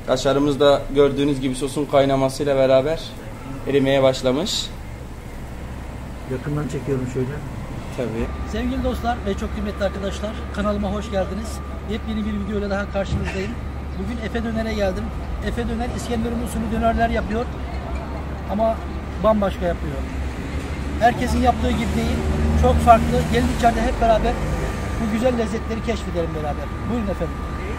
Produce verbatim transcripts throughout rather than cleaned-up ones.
Kaşarımız da gördüğünüz gibi sosun kaynamasıyla beraber erimeye başlamış. Yakından çekiyorum şöyle. Tabii. Sevgili dostlar ve çok kıymetli arkadaşlar, kanalıma hoş geldiniz. Yepyeni bir videoyla daha karşınızdayım. Bugün Efe Döner'e geldim. Efe Döner İskenderun usulü dönerler yapıyor. Ama bambaşka yapıyor. Herkesin yaptığı gibi değil, çok farklı. Gelin içeride hep beraber bu güzel lezzetleri keşfedelim beraber. Buyurun efendim.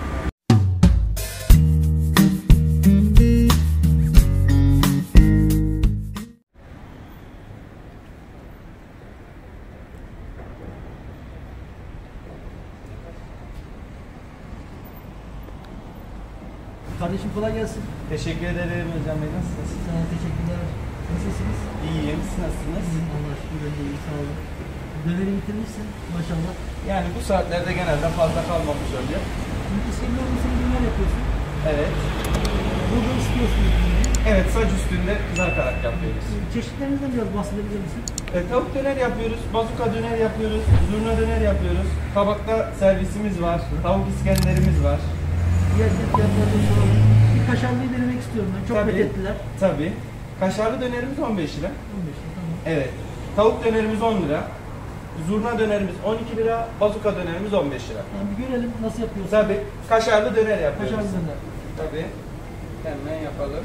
Kardeşim kolay gelsin. Teşekkür ederim Özcan Bey. Nasılsınız? Sana teşekkürler. Nasılsınız? İyiyim. Siz nasılsınız? İyiyim. Allah aşkına ben de iyiyim. Sağ olun. Döneri bitirmişsin maşallah. Yani bu saatlerde genelde fazla kalmamış oluyor. Çünkü seviyorum seni döner yapıyorsun. Evet. Burada istiyorsun. Evet, saç üstünde kızartarak yapıyoruz. Çeşitlerinizden biraz bahsedebilir misin? E, tavuk döner yapıyoruz, bazuka döner yapıyoruz, zurna döner yapıyoruz. Tabakta servisimiz var, tavuk iskenderimiz var. Diğer fiyatlardan soralım. Bir kaşarlıyı denemek istiyorum ben. Çok fethettiler. Tabii. Kaşarlı dönerimiz on beş lira. on beş lira tamam. Evet. Tavuk dönerimiz on lira. Zurna dönerimiz on iki lira, bazuka dönerimiz on beş lira. Yani bir görelim nasıl yapıyorsun. Tabii. Kaşarlı döner yapıyoruz. Kaşarlı döner. Tabii. Hemen yapalım.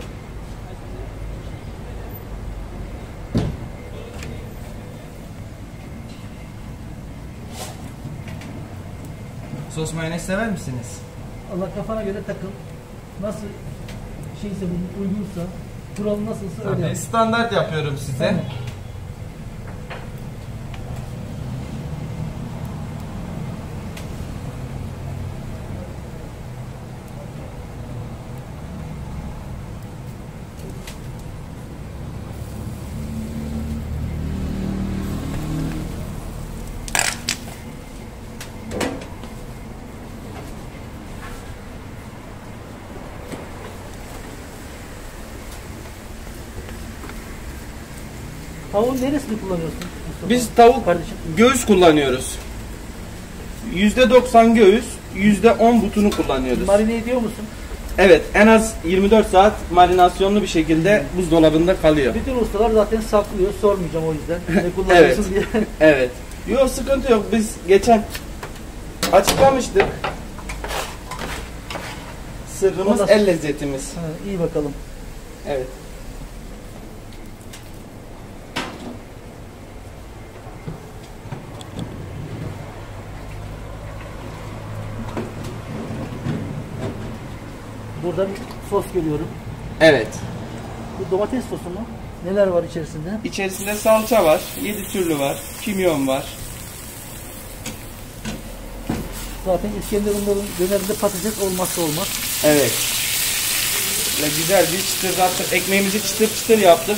Sos mayonez sever misiniz? Allah kafana göre takıl. Nasıl şeyse bu uygunsa, kuralı nasılsa öyle Tabii. yap. Standart yapıyorum size. Tamam. Tavuğun neresini kullanıyorsun Mustafa? Biz tavuk kardeşim göğüs kullanıyoruz. yüzde doksan göğüs, yüzde on butunu kullanıyoruz. marine ediyor musun? Evet, en az yirmi dört saat marinasyonlu bir şekilde buzdolabında kalıyor. Bütün ustalar zaten saklıyor. Sormayacağım o yüzden. Ne kullanıyorsun Evet. diye. Evet. Yok, sıkıntı yok. Biz geçen açıklamıştık. Sırrımız Ondan- el lezzetimiz. Ha, iyi bakalım. Evet. Burada bir sos görüyorum. Evet. Bu domates sosu mu? Neler var içerisinde? İçerisinde salça var, yedi türlü var, kimyon var. Zaten İskenderunların dönerinde patates olmazsa olmaz. Evet. Ve güzel bir çıtırdattık. Ekmeğimizi çıtır çıtır yaptık.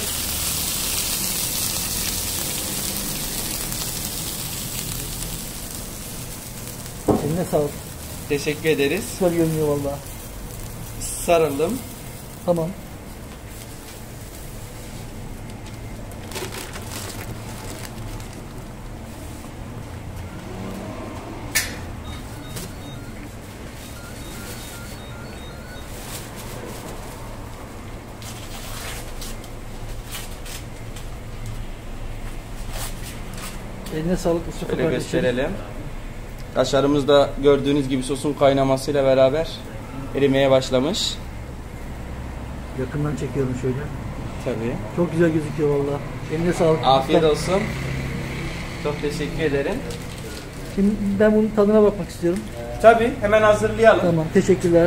Eline sağlık. Teşekkür ederiz. Güzel görünüyor valla. Sarıldım. Tamam. Eline sağlık Mustafa Şöyle kardeşim. gösterelim. Kaşarımız da gördüğünüz gibi sosun kaynamasıyla beraber erimeye başlamış. Yakından çekiyorum şöyle. Tabii. Çok güzel gözüküyor valla. Eline sağlık. Afiyet Usta. olsun. Çok teşekkür ederim. Şimdi ben bunun tadına bakmak istiyorum. Tabii, hemen hazırlayalım. Tamam, teşekkürler.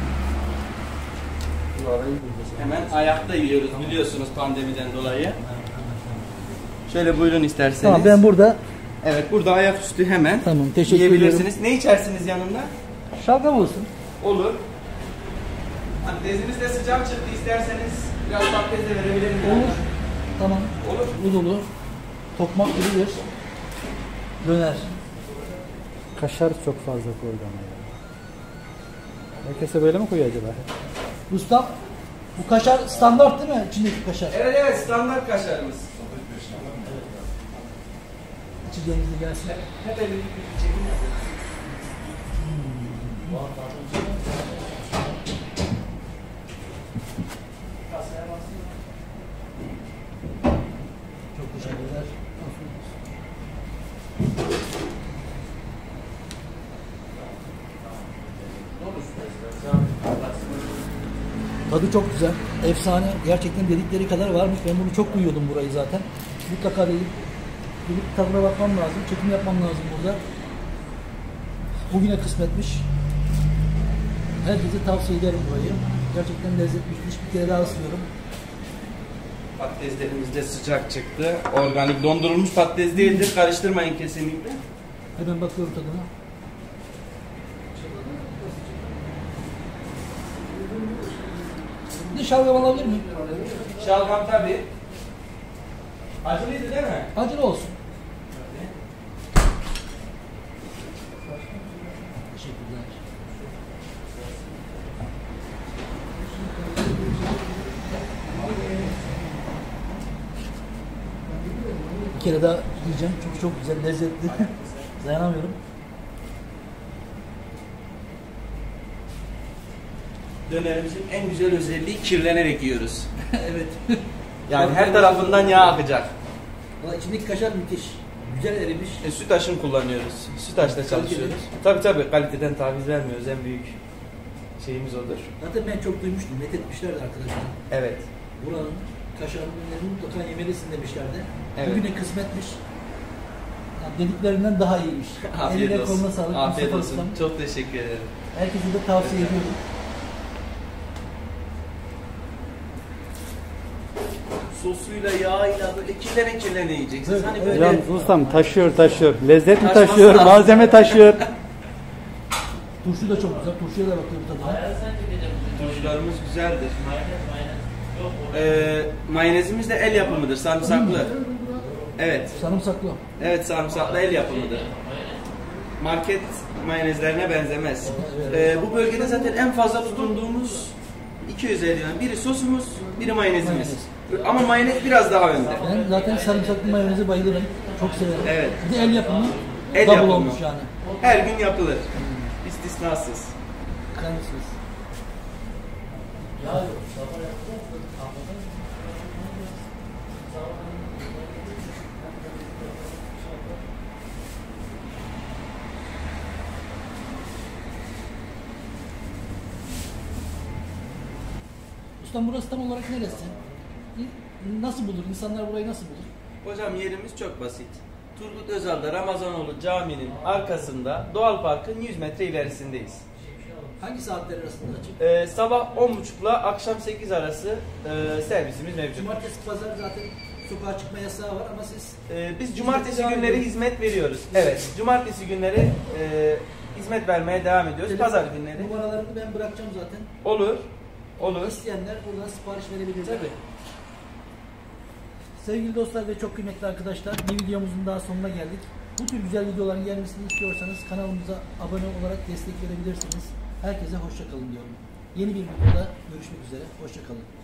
Hemen ayakta yiyoruz biliyorsunuz pandemiden dolayı. Şöyle buyurun isterseniz. Tamam, ben burada. Evet, burada ayaküstü hemen Tamam, teşekkür yiyebilirsiniz. Ne içersiniz yanında? Şalgam olsun. Olur. Patatesimizde de sıcak çıktı, isterseniz biraz patates de verebilirim. Olur. Tamam. Olur. Bu dolu. Tokmak gibi bir döner. Kaşar çok fazla koydu ama ya. Herkese böyle mi koyuyor acaba? Ustam, bu kaşar standart değil mi? İçindeki kaşar. Evet evet, standart kaşarımız. İçeceğimizde gelsin. Hep elini bir çekim yapıyoruz. Tadı çok güzel. Efsane. Gerçekten dedikleri kadar varmış. Ben bunu çok duyuyordum burayı zaten. Mutlaka değil. Gidip tadına bakmam lazım. Çekim yapmam lazım burada. Bugüne kısmetmiş. Herkese tavsiye ederim burayı. Gerçekten lezzetli. Bir kere daha ısınıyorum. Patateslerimiz de sıcak çıktı. Organik dondurulmuş patates değildir. Karıştırmayın kesinlikle. Hemen bakıyorum tadına. Bir şalgam alabilir miyim? Şalgam tabii. Acılıydı değil mi? Acılı olsun. Teşekkürler. Bir kere daha yiyeceğim çünkü çok güzel, lezzetli. Dayanamıyorum. Dönerimizin en güzel özelliği kirlenerek yiyoruz. Evet. Yani her tarafından yağ akacak. Valla içindeki kaşar müthiş. Güzel erimiş. E, sütaşın kullanıyoruz. Sütaşta çalışıyoruz. Tabii tabii kaliteden taviz vermiyoruz. En büyük şeyimiz odur. Zaten ben çok duymuştum. Met etmişlerdi arkadaşlar. Evet. Buranın kaşar ürünlerini mutlaka yemelisin demişlerdi. Evet. Bugüne kısmetmiş. Yani dediklerinden daha iyiymiş. Afiyet Eline olsun. koluna sağlık. Afiyet Mustafa olsun. Ustam. Çok teşekkür ederim. Herkese de tavsiye ediyorum. Sosuyla, yağıyla böyle kirlene kirlene yiyeceksiniz. Evet, Hani evet. böyle Yalnız ustam taşıyor taşıyor. Lezzet mi Taşması taşıyor, lazım. malzeme taşıyor. Turşu da çok güzel. Turşuya da bakıyorum tadına. turşularımız güzeldir. Ee, mayonezimiz de el yapımıdır, sarımsaklı. Evet, Sarımsaklı. evet sarımsaklı el yapımıdır. Market mayonezlerine benzemez. Ee, bu bölgede zaten en fazla tutunduğumuz iki özelliği var. Biri sosumuz, biri mayonezimiz. Ama mayonez biraz daha önde. Ben zaten sarımsaklı mayoneze bayılırım. Çok severim. Evet. Bir de el yapımı. El double yapımı. olmuş yani. Her gün yapılır. İstisnasız. Bakar mısınız? Ustam burası tam olarak neresi? Nasıl bulur? İnsanlar burayı nasıl bulur? Hocam yerimiz çok basit. Turgut Özal'da Ramazanoğlu Camii'nin arkasında Doğal Park'ın yüz metre ilerisindeyiz. Hangi saatler arasında açık? Ee, sabah on buçuk ile akşam sekiz arası e, servisimiz mevcut. Cumartesi, pazar zaten sokağa çıkma yasağı var ama siz... Ee, biz cumartesi Hizmet günleri devam hizmet veriyoruz. Evet, cumartesi günleri e, hizmet vermeye devam ediyoruz. Pazar günleri. Numaralarını ben bırakacağım zaten. Olur, olur. İsteyenler buradan sipariş verebilirler. Tabii. Sevgili dostlar ve çok kıymetli arkadaşlar, bir videomuzun daha sonuna geldik. Bu tür güzel videoların gelmesini istiyorsanız kanalımıza abone olarak destek verebilirsiniz. Herkese hoşça kalın diyorum. Yeni bir videoda görüşmek üzere. Hoşça kalın.